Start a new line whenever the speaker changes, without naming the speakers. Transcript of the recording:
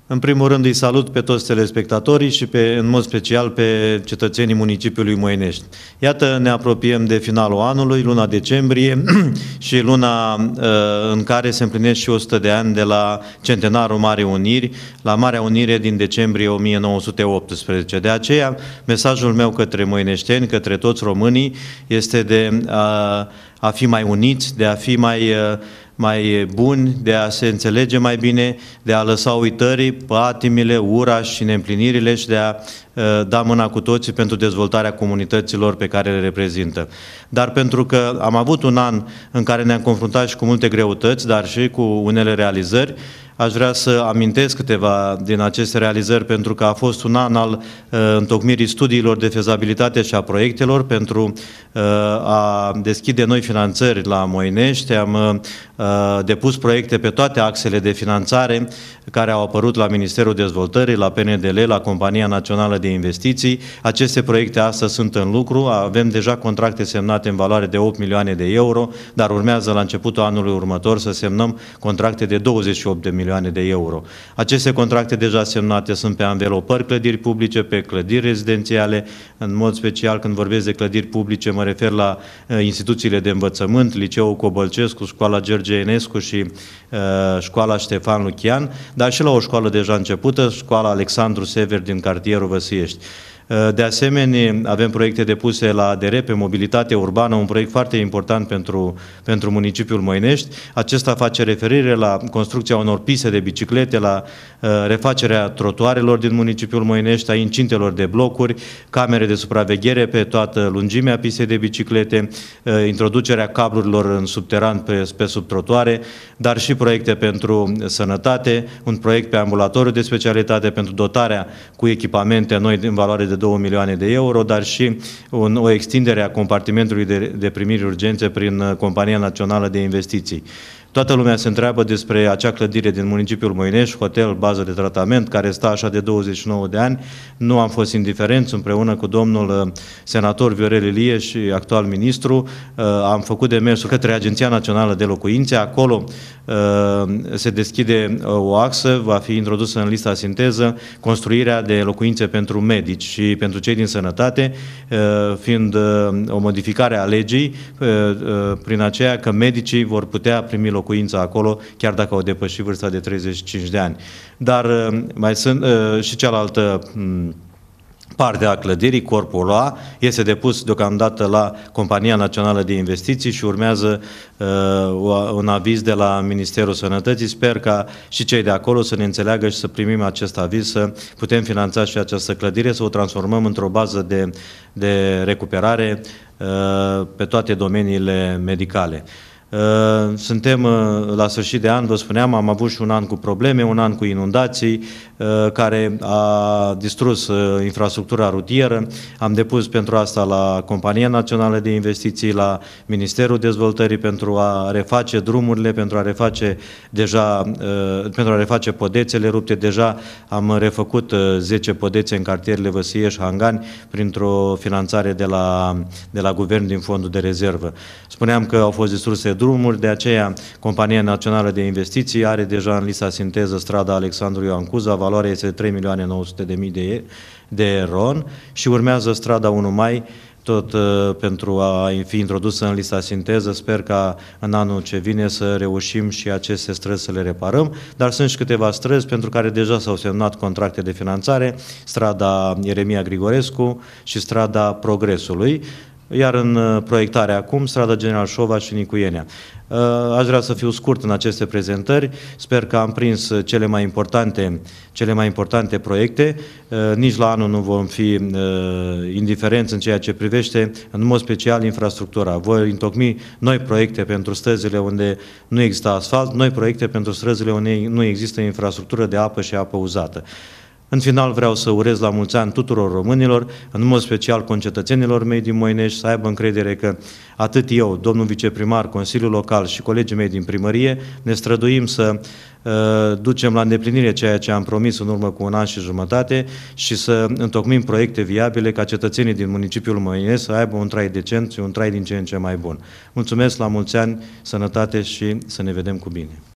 În primul rând îi salut pe toți telespectatorii și în mod special pe cetățenii municipiului Moinești. Iată, ne apropiem de finalul anului, luna decembrie și luna în care se împlinesc și 100 de ani de la centenarul Marei Uniri, la Marea Unire din decembrie 1918. De aceea, mesajul meu către moineșteni, către toți românii, este de a fi mai uniți, de a fi mai buni, de a se înțelege mai bine, de a lăsa uitării, patimile, ura și neîmplinirile și de a da mâna cu toții pentru dezvoltarea comunităților pe care le reprezintă. Dar pentru că am avut un an în care ne-am confruntat și cu multe greutăți, dar și cu unele realizări, aș vrea să amintesc câteva din aceste realizări, pentru că a fost un an al întocmirii studiilor de fezabilitate și a proiectelor pentru a deschide noi finanțări la Moinești. Am depus proiecte pe toate axele de finanțare care au apărut la Ministerul Dezvoltării, la PNDL, la Compania Națională de Investiții. Aceste proiecte astăzi sunt în lucru, avem deja contracte semnate în valoare de 8 milioane de euro, dar urmează la începutul anului următor să semnăm contracte de 28 de milioane de euro. Aceste contracte deja semnate sunt pe anvelopări clădiri publice, pe clădiri rezidențiale, în mod special când vorbesc de clădiri publice mă refer la instituțiile de învățământ, Liceul Cobălcescu, Școala George Enescu și Școala Ștefan Luchian, dar și la o școală deja începută, Școala Alexandru Sever din cartierul Văsiești. De asemenea, avem proiecte depuse la ADR pe mobilitate urbană, un proiect foarte important pentru municipiul Moinești. Acesta face referire la construcția unor piste de biciclete, la refacerea trotuarelor din municipiul Moinești, a incintelor de blocuri, camere de supraveghere pe toată lungimea pistei de biciclete, introducerea cablurilor în subteran pe sub trotuare, dar și proiecte pentru sănătate, un proiect pe ambulatoriu de specialitate pentru dotarea cu echipamente noi în valoare de 2 milioane de euro, dar și o extindere a compartimentului de primiri urgențe prin Compania Națională de Investiții. Toată lumea se întreabă despre acea clădire din municipiul Moinești, hotel, bază de tratament, care stă așa de 29 de ani. Nu am fost indiferenți, împreună cu domnul senator Viorel Ilie și actual ministru, am făcut demersul către Agenția Națională de Locuințe. Acolo se deschide o axă, va fi introdusă în lista sinteză construirea de locuințe pentru medici și pentru cei din sănătate, fiind o modificare a legii, prin aceea că medicii vor putea primi locuința acolo, chiar dacă au depășit vârsta de 35 de ani. Dar mai sunt și cealaltă parte a clădirii, corpul A, este depus deocamdată la Compania Națională de Investiții și urmează un aviz de la Ministerul Sănătății. Sper ca și cei de acolo să ne înțeleagă și să primim acest aviz, să putem finanța și această clădire, să o transformăm într-o bază de recuperare pe toate domeniile medicale. Suntem la sfârșit de an, vă spuneam, am avut și un an cu probleme, un an cu inundații care a distrus infrastructura rutieră. Am depus pentru asta la Compania Națională de Investiții, la Ministerul Dezvoltării pentru a reface drumurile, pentru a reface podețele rupte. Deja am refăcut 10 podețe în cartierele Văsie și Hangani printr-o finanțare de la guvern din fondul de rezervă. Spuneam că au fost distruse drumuri, de aceea Compania Națională de Investiții are deja în lista sinteză strada Alexandru Ioan Cuza, valoarea este de 3.900.000 de RON și urmează strada 1 Mai, tot pentru a fi introdusă în lista sinteză. Sper ca în anul ce vine să reușim și aceste străzi să le reparăm, dar sunt și câteva străzi pentru care deja s-au semnat contracte de finanțare, strada Ieremia Grigorescu și strada Progresului, iar în proiectare acum, strada General Șova și Nicuienea. Aș vrea să fiu scurt în aceste prezentări, sper că am prins cele mai importante proiecte, nici la anul nu vom fi indiferenți în ceea ce privește, în mod special, infrastructura. Voi întocmi noi proiecte pentru străzile unde nu există asfalt, noi proiecte pentru străzile unde nu există infrastructură de apă și apă uzată. În final vreau să urez la mulți ani tuturor românilor, în mod special concetățenilor mei din Moinești, să aibă încredere că atât eu, domnul viceprimar, Consiliul Local și colegii mei din primărie ne străduim să ducem la îndeplinire ceea ce am promis în urmă cu un an și jumătate și să întocmim proiecte viabile ca cetățenii din municipiul Moinești să aibă un trai decent și un trai din ce în ce mai bun. Mulțumesc, la mulți ani, sănătate și să ne vedem cu bine!